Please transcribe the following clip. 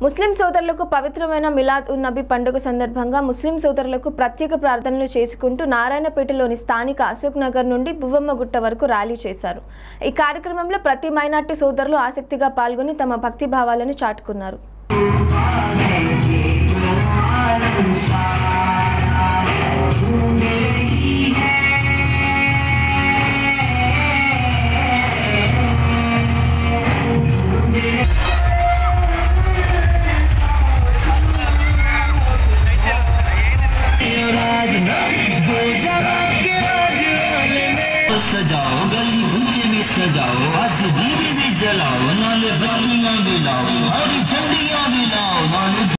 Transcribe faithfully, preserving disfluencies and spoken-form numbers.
ముస్లిం సోదరులకు పవిత్రమైన మిలాద్ ఉన్ నబీ పండుగ సందర్భంగా ముస్లిం సోదరులకు ప్రత్యేక ప్రార్థనలు చేసుకుంటూ నారాయణపేటలోని స్థానిక అశోక్ నగర్ నుండి బువ్వమ్మగుట్ట వరకు ర్యాలీ చేశారు। ఈ కార్యక్రమంలో ప్రతి మైనార్టీ సోదరులు ఆసక్తిగా పాల్గొని తమ భక్తి భావాలను చాటుకున్నారు। सजाओ गली ऊंचे में सजाओ आज दीवे भी जलाओ नाले बत्तियां भी लाओ हरी झंडियां